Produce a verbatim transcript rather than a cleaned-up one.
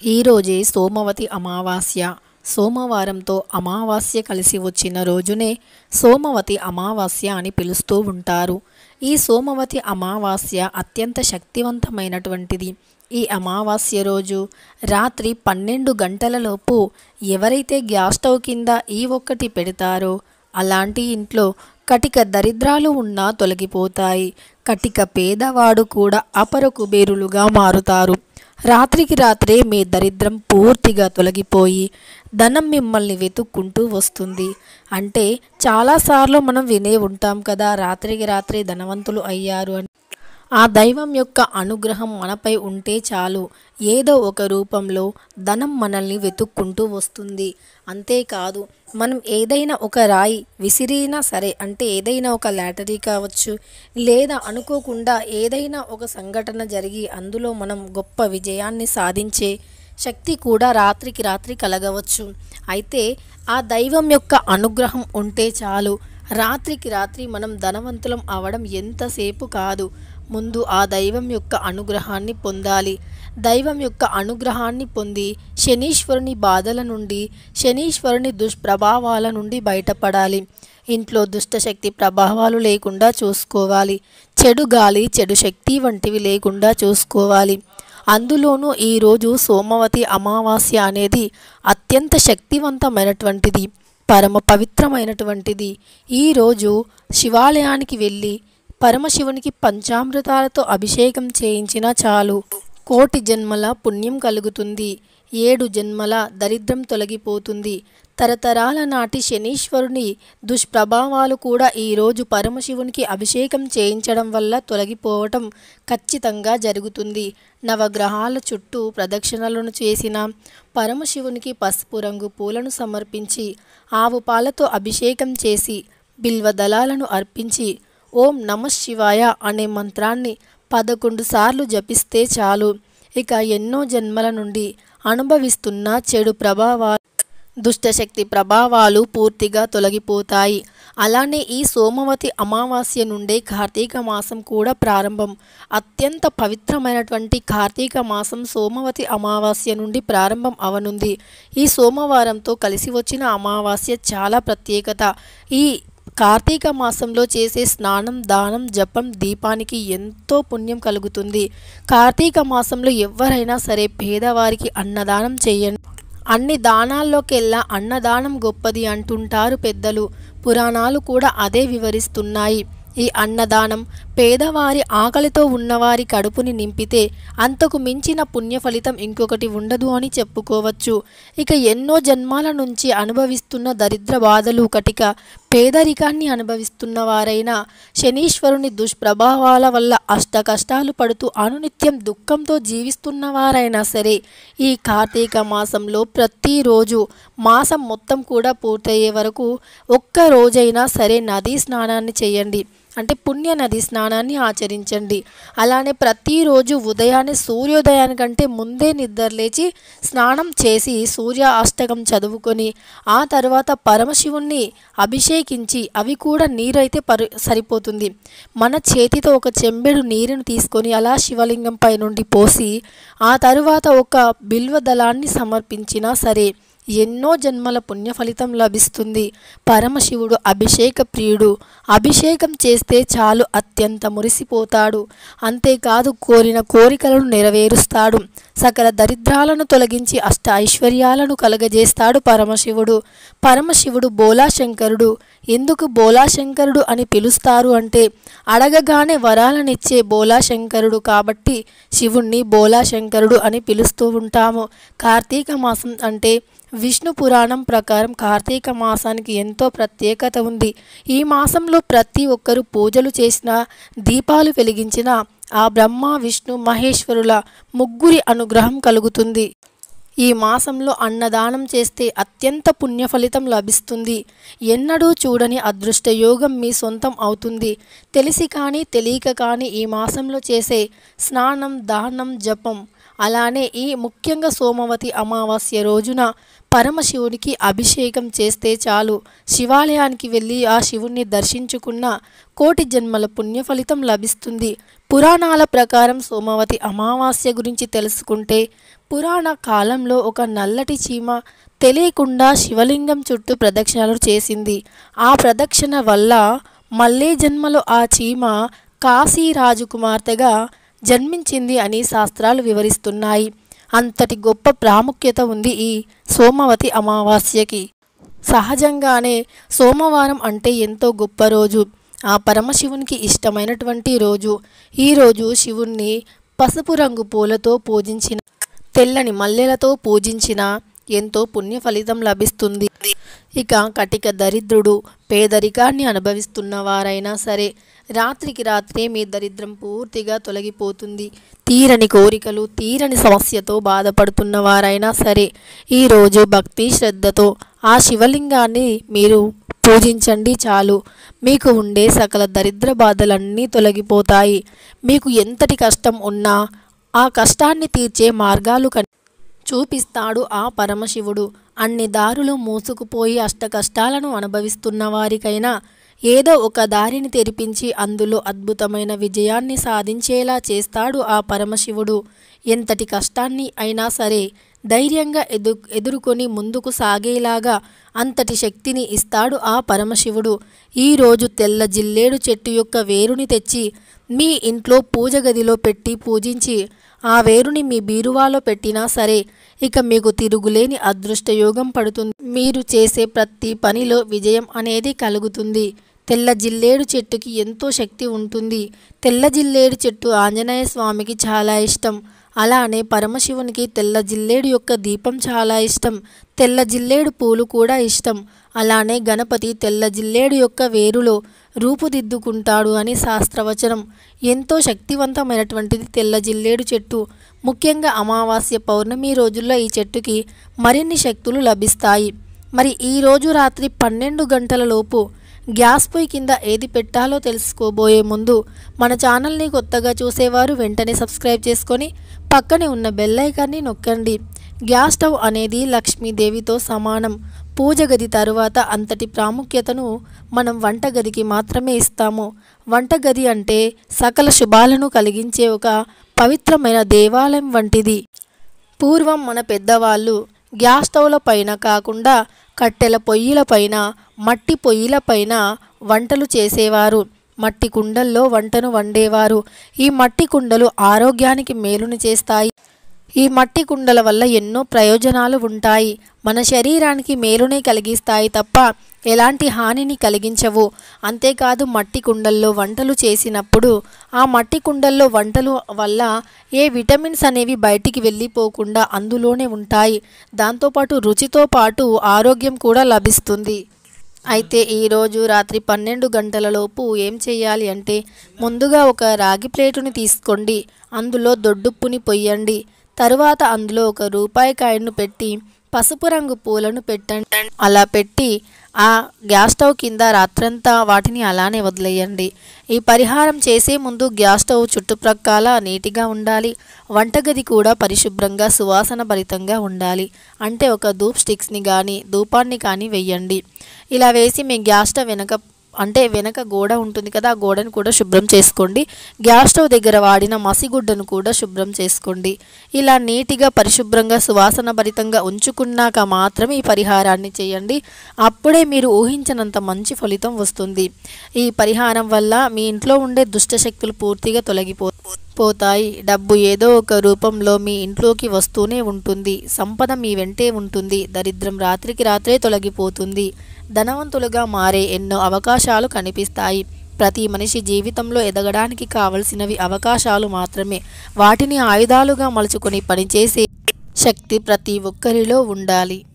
ఈరోజే సోమవతి అమావాస్య. సోమవారంతో అమావాస్య కలిసి వచ్చిన రోజునే సోమవతి అమావాస్య అని పిలుస్తూ ఉంటారు. ఈ సోమవతి అమావాస్య అత్యంత శక్తివంతమైనటువంటిది. ఈ అమావాస్య రోజు రాత్రి పన్నెండు గంటలలోపు ఎవరైతే గ్యాస్ స్టవ్ కింద ఈ ఒక్కటి పెడతారో అలాంటి ఇంట్లో కటిక దరిద్రాలు ఉన్నా తొలగిపోతాయి. కటిక పేదవాడు కూడా అపర కుబేరులుగా మారుతారు. రాత్రికి రాత్రే మీ దరిద్రం పూర్తిగా తొలగిపోయి ధనం మిమ్మల్ని వెతుక్కుంటూ వస్తుంది. అంటే చాలాసార్లు మనం వినే ఉంటాం కదా, రాత్రికి రాత్రే ధనవంతులు అయ్యారు అని. ఆ దైవం యొక్క అనుగ్రహం మనపై ఉంటే చాలు, ఏదో ఒక రూపంలో ధనం మనల్ని వెతుక్కుంటూ వస్తుంది. అంతేకాదు, మనం ఏదైనా ఒక రాయి విసిరినా సరే, అంటే ఏదైనా ఒక లాటరీ కావచ్చు, లేదా అనుకోకుండా ఏదైనా ఒక సంఘటన జరిగి అందులో మనం గొప్ప విజయాన్ని సాధించే శక్తి కూడా రాత్రికి రాత్రి కలగవచ్చు. అయితే ఆ దైవం యొక్క అనుగ్రహం ఉంటే చాలు, రాత్రికి రాత్రి మనం ధనవంతులం అవడం ఎంతసేపు కాదు. ముందు ఆ దైవం యొక్క అనుగ్రహాన్ని పొందాలి. దైవం యొక్క అనుగ్రహాన్ని పొంది శనీశ్వరుని బాధల నుండి, శనీశ్వరుని దుష్ప్రభావాల నుండి బయటపడాలి. ఇంట్లో దుష్టశక్తి ప్రభావాలు లేకుండా చూసుకోవాలి. చెడు గాలి, చెడు శక్తి వంటివి లేకుండా చూసుకోవాలి. అందులోనూ ఈరోజు సోమవతి అమావాస్య అనేది అత్యంత శక్తివంతమైనటువంటిది, పరమ పవిత్రమైనటువంటిది. ఈరోజు శివాలయానికి వెళ్ళి పరమశివునికి పంచామృతాలతో అభిషేకం చేయించినా చాలు, కోటి జన్మల పుణ్యం కలుగుతుంది. ఏడు జన్మల దరిద్రం తొలగిపోతుంది. తరతరాల నాటి శనీశ్వరుని దుష్ప్రభావాలు కూడా ఈరోజు పరమశివునికి అభిషేకం చేయించడం వల్ల తొలగిపోవటం ఖచ్చితంగా జరుగుతుంది. నవగ్రహాల చుట్టూ ప్రదక్షిణలను చేసిన పరమశివునికి పసుపు రంగు పూలను సమర్పించి ఆవు పాలతో అభిషేకం చేసి బిల్వ దళాలను అర్పించి ఓం నమ శివాయ అనే మంత్రాన్ని పదకొండు సార్లు జపిస్తే చాలు, ఇక ఎన్నో జన్మల నుండి అనుభవిస్తున్న చెడు ప్రభావాలు, దుష్టశక్తి ప్రభావాలు పూర్తిగా తొలగిపోతాయి. అలానే ఈ సోమవతి అమావాస్య నుండే కార్తీక మాసం కూడా ప్రారంభం. అత్యంత పవిత్రమైనటువంటి కార్తీక మాసం సోమవతి అమావాస్య నుండి ప్రారంభం అవనుంది. ఈ సోమవారంతో కలిసి వచ్చిన అమావాస్య చాలా ప్రత్యేకత. ఈ కార్తీక మాసంలో చేసే స్నానం, దానం, జపం, దీపానికి ఎంతో పుణ్యం కలుగుతుంది. కార్తీక మాసంలో ఎవరైనా సరే పేదవారికి అన్నదానం చేయండి. అన్ని దానాల్లోకెల్లా అన్నదానం గొప్పది అంటుంటారు పెద్దలు. పురాణాలు కూడా అదే వివరిస్తున్నాయి. ఈ అన్నదానం పేదవారి, ఆకలితో ఉన్నవారి కడుపుని నింపితే అంతకు మించిన పుణ్య ఫలితం ఇంకొకటి ఉండదు అని చెప్పుకోవచ్చు. ఇక ఎన్నో జన్మాల నుంచి అనుభవిస్తున్న దరిద్ర బాధలు, కటిక పేదరికాన్ని అనుభవిస్తున్న వారైనా శనీశ్వరుని దుష్ప్రభావాల వల్ల అష్ట కష్టాలు పడుతూ అనునిత్యం దుఃఖంతో జీవిస్తున్న వారైనా సరే ఈ కార్తీక మాసంలో ప్రతిరోజు మాసం మొత్తం కూడా పూర్తయ్యే వరకు ఒక్క రోజైనా సరే నదీ స్నానాన్ని చేయండి, అంటే పుణ్య నది స్నానాన్ని ఆచరించండి. అలానే ప్రతిరోజు ఉదయాన్నే సూర్యోదయానికంటే ముందే నిద్రలేచి స్నానం చేసి సూర్య అష్టకం చదువుకొని ఆ తర్వాత పరమశివుణ్ణి అభిషేకించి, అవి కూడా నీరైతే పరి సరిపోతుంది, మన చేతితో ఒక చెంబెడు నీరును తీసుకొని అలా శివలింగంపై నుండి పోసి ఆ తరువాత ఒక బిల్వ దళాన్ని సమర్పించినా సరే ఎన్నో జన్మల పుణ్య ఫలితం లభిస్తుంది. పరమశివుడు అభిషేక ప్రియుడు. అభిషేకం చేస్తే చాలు అత్యంత మురిసిపోతాడు. అంతేకాదు, కోరిన కోరికలను నెరవేరుస్తాడు. సకల దరిద్రాలను తొలగించి అష్ట ఐశ్వర్యాలను కలగజేస్తాడు పరమశివుడు. పరమశివుడు బోలాశంకరుడు. ఎందుకు బోలాశంకరుడు అని పిలుస్తారు అంటే అడగగానే వరాలనిచ్చే బోలాశంకరుడు కాబట్టి శివుణ్ణి బోలాశంకరుడు అని పిలుస్తూ ఉంటాము. కార్తీక మాసం అంటే విష్ణు పురాణం ప్రకారం కార్తీక మాసానికి ఎంతో ప్రత్యేకత ఉంది. ఈ మాసంలో ప్రతి ఒక్కరూ పూజలు చేసినా, దీపాలు వెలిగించినా ఆ బ్రహ్మ, విష్ణు, మహేశ్వరుల ముగ్గురి అనుగ్రహం కలుగుతుంది. ఈ మాసంలో అన్నదానం చేస్తే అత్యంత పుణ్య ఫలితం లభిస్తుంది. ఎన్నడూ చూడని అదృష్ట యోగం మీ సొంతం అవుతుంది. తెలిసి కానీ తెలియక కానీ ఈ మాసంలో చేసే స్నానం, దానం, జపం అలానే ఈ ముఖ్యంగా సోమవతి అమావాస్య రోజున పరమశివునికి అభిషేకం చేస్తే చాలు, శివాలయానికి వెళ్ళి ఆ శివుణ్ణి దర్శించుకున్న కోటి జన్మల పుణ్య ఫలితం లభిస్తుంది. పురాణాల ప్రకారం సోమవతి అమావాస్య గురించి తెలుసుకుంటే, పురాణ కాలంలో ఒక నల్లటి చీమ తెలియకుండా శివలింగం చుట్టూ ప్రదక్షిణలు చేసింది. ఆ ప్రదక్షిణ వల్ల మళ్ళీ జన్మలో ఆ చీమ కాశీ రాజకుమార్తెగా జన్మించింది అని శాస్త్రాలు వివరిస్తున్నాయి. అంతటి గొప్ప ప్రాముఖ్యత ఉంది ఈ సోమవతి అమావాస్యకి. సహజంగానే సోమవారం అంటే ఎంతో గొప్ప రోజు, ఆ పరమశివునికి ఇష్టమైనటువంటి రోజు. ఈరోజు శివుణ్ణి పసుపు రంగు పూలతో పూజించిన, తెల్లని మల్లెలతో పూజించిన ఎంతో పుణ్య ఫలితం లభిస్తుంది. ఇక కటిక దరిద్రుడు, పేదరికాన్ని అనుభవిస్తున్న వారైనా సరే రాత్రికి రాత్రే మీ దరిద్రం పూర్తిగా తొలగిపోతుంది. తీరని కోరికలు, తీరని సమస్యతో బాధపడుతున్న వారైనా సరే ఈరోజు భక్తి శ్రద్ధతో ఆ శివలింగాన్ని మీరు పూజించండి చాలు, మీకు ఉండే సకల దరిద్ర బాధలన్నీ తొలగిపోతాయి. మీకు ఎంతటి కష్టం ఉన్నా ఆ కష్టాన్ని తీర్చే మార్గాలు కని చూపిస్తాడు ఆ పరమశివుడు. అన్ని దారులు మూసుకుపోయి అష్ట కష్టాలను అనుభవిస్తున్న వారికైనా ఏదో ఒక దారిని తెరిపించి అందులో అద్భుతమైన విజయాన్ని సాధించేలా చేస్తాడు ఆ పరమశివుడు. ఎంతటి కష్టాన్ని అయినా సరే ధైర్యంగా ఎదు ఎదుర్కొని ముందుకు సాగేలాగా అంతటి శక్తిని ఇస్తాడు ఆ పరమశివుడు. ఈరోజు తెల్ల జిల్లేడు చెట్టు యొక్క వేరుని తెచ్చి మీ ఇంట్లో పూజ గదిలో పెట్టి పూజించి ఆ వేరుని మీ బీరువాలో పెట్టినా సరే ఇక మీకు తిరుగులేని అదృష్టయోగం పడుతుంది. మీరు చేసే ప్రతి పనిలో విజయం అనేది కలుగుతుంది. తెల్ల జిల్లేడు చెట్టుకి ఎంతో శక్తి ఉంటుంది. తెల్ల జిల్లేడు చెట్టు ఆంజనేయ స్వామికి చాలా ఇష్టం. అలానే పరమశివునికి తెల్ల జిల్లేడు యొక్క దీపం చాలా ఇష్టం. తెల్ల జిల్లేడు పూలు కూడా ఇష్టం. అలానే గణపతి తెల్ల జిల్లేడు యొక్క వేరులో రూపుదిద్దుకుంటాడు అని శాస్త్రవచనం. ఎంతో శక్తివంతమైనటువంటిది తెల్ల జిల్లేడు చెట్టు. ముఖ్యంగా అమావాస్య, పౌర్ణమి రోజుల్లో ఈ చెట్టుకి మరిన్ని శక్తులు లభిస్తాయి. మరి ఈరోజు రాత్రి పన్నెండు గంటల లోపు గ్యాస్ పొయ్యి కింద ఏది పెట్టాలో తెలుసుకోబోయే ముందు మన ఛానల్ని కొత్తగా చూసేవారు వెంటనే సబ్స్క్రైబ్ చేసుకొని పక్కనే ఉన్న బెల్ ఐకాన్ని నొక్కండి. గ్యాస్ స్టవ్ అనేది లక్ష్మీదేవితో సమానం. పూజ గది తరువాత అంతటి ప్రాముఖ్యతను మనం వంటగదికి మాత్రమే ఇస్తాము. వంటగది అంటే సకల శుభాలను కలిగించే ఒక పవిత్రమైన దేవాలయం వంటిది. పూర్వం మన పెద్దవాళ్ళు గ్యాస్ స్టవ్ల పైన కాకుండా కట్టెల పొయ్యిల పైన, మట్టి పొయ్యిల పైన వంటలు చేసేవారు. మట్టి కుండల్లో వంటను వండేవారు. ఈ మట్టి కుండలు ఆరోగ్యానికి మేలుని చేస్తాయి. ఈ మట్టి కుండల వల్ల ఎన్నో ప్రయోజనాలు ఉంటాయి. మన శరీరానికి మేలునే కలిగిస్తాయి తప్ప ఎలాంటి హానిని కలిగించవు. అంతేకాదు మట్టి కుండల్లో వంటలు చేసినప్పుడు ఆ మట్టి కుండల్లో వంటలు వల్ల ఏ విటమిన్స్ అనేవి బయటికి వెళ్ళిపోకుండా అందులోనే ఉంటాయి. దాంతోపాటు రుచితో పాటు ఆరోగ్యం కూడా లభిస్తుంది. అయితే ఈరోజు రాత్రి పన్నెండు గంటలలోపు ఏం చేయాలి అంటే, ముందుగా ఒక రాగి ప్లేటుని తీసుకోండి. అందులో దొడ్డుప్పుని పొయ్యండి. తరువాత అందులో ఒక రూపాయి కాయను పెట్టి పసుపు రంగు పూలను పెట్టండి. అలా పెట్టి ఆ గ్యాస్ స్టవ్ కింద రాత్రంతా వాటిని అలానే వదిలేయండి. ఈ పరిహారం చేసే ముందు గ్యాస్ స్టవ్ చుట్టుప్రక్కల నీటిగా ఉండాలి. వంటగది కూడా పరిశుభ్రంగా సువాసన భరితంగా ఉండాలి. అంటే ఒక ధూప్ స్టిక్స్ని కానీ ధూపాన్ని కానీ వెయ్యండి. ఇలా వేసి మీ గ్యాస్ స్టవ్ వెనక అంటే వెనక గోడ ఉంటుంది కదా, ఆ గోడను కూడా శుభ్రం చేసుకోండి. గ్యాస్ స్టవ్ దగ్గర వాడిన మసిగుడ్డను కూడా శుభ్రం చేసుకోండి. ఇలా నీట్గా పరిశుభ్రంగా సువాసన భరితంగా ఉంచుకున్నాక మాత్రమే ఈ పరిహారాన్ని చేయండి. అప్పుడే మీరు ఊహించినంత మంచి ఫలితం వస్తుంది. ఈ పరిహారం వల్ల మీ ఇంట్లో ఉండే దుష్టశక్తులు పూర్తిగా తొలగిపో పోతాయి. డబ్బు ఏదో ఒక రూపంలో మీ ఇంట్లోకి వస్తూనే ఉంటుంది. సంపద మీ వెంటే ఉంటుంది. దరిద్రం రాత్రికి రాత్రే తొలగిపోతుంది. ధనవంతులుగా మారే ఎన్నో అవకాశాలు కనిపిస్తాయి. ప్రతి మనిషి జీవితంలో ఎదగడానికి కావలసినవి అవకాశాలు మాత్రమే. వాటిని ఆయుధాలుగా మలుచుకొని పనిచేసే శక్తి ప్రతి ఒక్కరిలో ఉండాలి.